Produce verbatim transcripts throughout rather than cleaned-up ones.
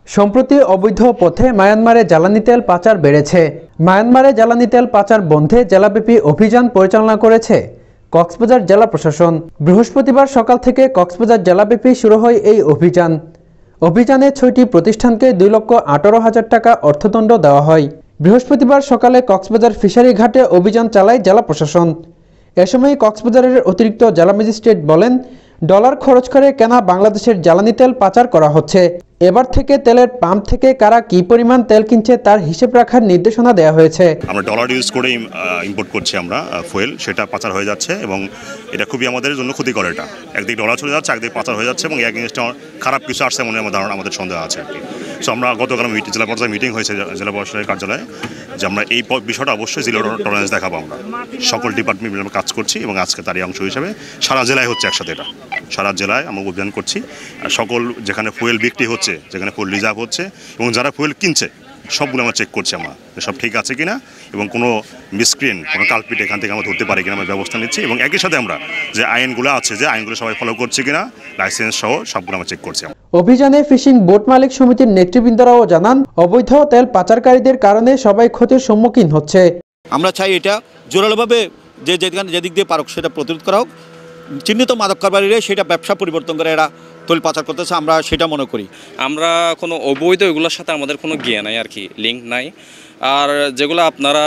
সম্প্রতি অবৈধ পথে মায়ানমারে জ্বালানি তেল পাচার বেড়েছে। মায়ানমারে জ্বালানি তেল পাচার বন্ধে জেলাব্যাপী অভিযান পরিচালনা করেছে কক্সবাজার জেলা প্রশাসন। বৃহস্পতিবার সকাল থেকে কক্সবাজার জেলাব্যাপী শুরু হয় এই অভিযান। অভিযানে ছয়টি প্রতিষ্ঠানকে দুই লক্ষ আঠারো হাজার টাকা অর্থদণ্ড দেওয়া হয়। বৃহস্পতিবার সকালে কক্সবাজার ফিশারি ঘাটে অভিযান চালায় জেলা প্রশাসন। এ সময় কক্সবাজারের অতিরিক্ত জেলা ম্যাজিস্ট্রেট বলেন, ডলার খরচ করে কেনা বাংলাদেশের জ্বালানি তেল পাচার করা হচ্ছে। এবার থেকে তেলের পাম্প থেকে কারা কি পরিমাণ তেল কিনছে তার হিসেব রাখার নির্দেশনা দেওয়া হয়েছে। আমরা ডলার ইউজ করে ইম্পোর্ট করছি আমরা ফুয়েল, সেটা পাচার হয়ে যাচ্ছে এবং এটা খুবই আমাদের জন্য ক্ষতিকর। এটা একদিকে ডলার চলে যাচ্ছে, একদিকে পাচার হয়ে যাচ্ছে এবং এক জিনিসটা খারাপ কিছু আসছে মনে আমাদের আমাদের সন্দেহ আছে আর কি। সো আমরা গতকাল মিটিং জেলা পর্যায়ে মিটিং হয়েছে জেলা প্রশাসনের কার্যালয়ে, যে আমরা এই বিষয়টা অবশ্যই জিরো টলারেন্স দেখাবো। আমরা সকল ডিপার্টমেন্ট মিলে কাজ করছি এবং আজকে তারই অংশ হিসেবে সারা জেলায় হচ্ছে একসাথে। এটা সারা জেলায় আমরা অভিযান করছি। আর সকল যেখানে ফুয়েল বিক্রি হচ্ছে, যেখানে ফুয়েল রিজার্ভ হচ্ছে এবং যারা ফুয়েল কিনছে সবগুলো আমরা চেক করছি আমরা সব ঠিক আছে কিনা এবং কোনো মিসক্রিয়েন কোনো কালপিট এখান থেকে আমরা ধরতে পারি কিনা আমরা ব্যবস্থা নিচ্ছি। এবং একই সাথে আমরা যে আইনগুলো আছে যে আইনগুলো সবাই ফলো করছে কিনা লাইসেন্স সহ সবগুলো আমরা চেক করছি। অভিযানে ফিশিং বোট মালিক সমিতির নেতৃবৃন্দরাও জানান, অবৈধ তেল পাচারকারীদের কারণে সবাই ক্ষতির সম্মুখীন হচ্ছে। আমরা চাই এটা জোরালোভাবে যে যেদিক দিয়ে পারক সেটা প্রতিরোধ করা হোক। চিহ্নিত মাদক কারবারিরা সেটা ব্যবসা পরিবর্তন করে এরা তেল পাচার করতেছে, আমরা সেটা মনে করি। আমরা কোনো অবৈধ এগুলোর সাথে আমাদের কোনো জ্ঞান নাই আর কি, লিঙ্ক নাই। আর যেগুলো আপনারা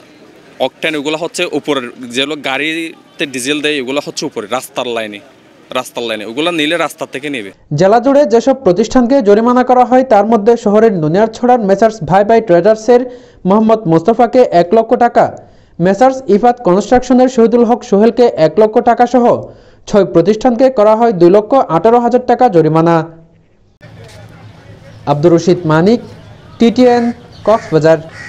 অকটেন এগুলো হচ্ছে উপরের, যেগুলো গাড়িতে ডিজেল দেয় এগুলো হচ্ছে উপরে রাস্তার লাইনে রাস্তার লাইনে ওগুলো নিলে রাস্তা থেকে নেবে। জেলা জুড়ে যেসব প্রতিষ্ঠানকে জরিমানা করা হয় তার মধ্যে শহরের নুনিয়ারছড়ার মেসার্স ভাই ভাই ট্রেডার্সের মোহাম্মদ মোস্তফাকে এক লক্ষ টাকা, মেসার্স ইফাত কনস্ট্রাকশনের শহীদুল হক সোহেলকে এক লক্ষ টাকা সহ ছয় প্রতিষ্ঠানকে করা হয় দুই লক্ষ আঠারো হাজার টাকা জরিমানা। আব্দুর রশিদ মানিক, টিটিএন, কক্সবাজার।